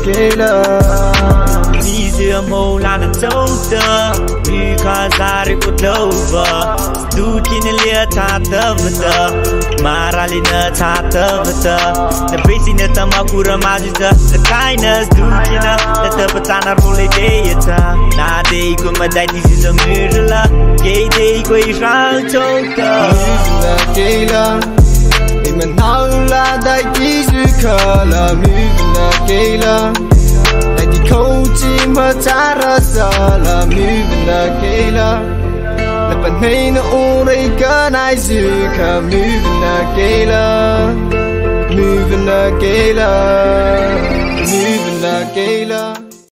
Kayla Easier more than a toaster because I could over do kin lia tata vata maralina tata vata the facing at makura majita the kindness do kina the patana role deita na day ko madai this is a mirla gay day ko israel chota Kayla Imanala dai kisu kala muvna Kayla Dai kochi matara sala muvna Kayla Lapanina ore kanai suka muvna Kayla Muvna Kayla Muvna Kayla